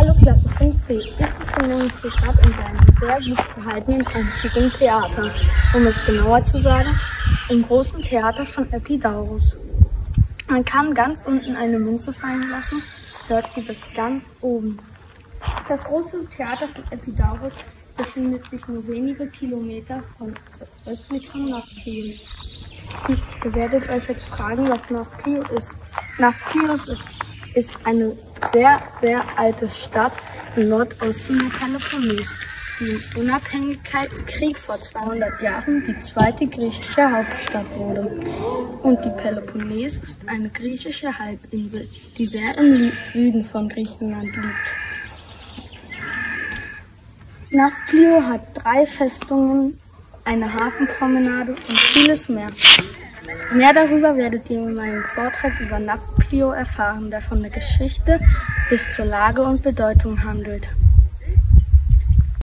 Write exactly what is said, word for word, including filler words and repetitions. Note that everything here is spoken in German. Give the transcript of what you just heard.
Hallo Klasse fünf B. Ich befinde mich hier gerade in einem sehr gut gehaltenen antiken Theater. Um es genauer zu sagen, im großen Theater von Epidaurus. Man kann ganz unten eine Münze fallen lassen, hört sie bis ganz oben. Das große Theater von Epidaurus befindet sich nur wenige Kilometer von östlich von Nafplio. Ihr werdet euch jetzt fragen, was Nafplio ist. Nafplio ist, ist eine sehr, sehr alte Stadt im Nordosten der Peloponnes, die im Unabhängigkeitskrieg vor zweihundert Jahren die zweite griechische Hauptstadt wurde. Und die Peloponnes ist eine griechische Halbinsel, die sehr im Süden von Griechenland liegt. Nafplio hat drei Festungen, eine Hafenpromenade und vieles mehr. Mehr darüber werdet ihr in meinem Vortrag über Nafplio erfahren, der von der Geschichte bis zur Lage und Bedeutung handelt.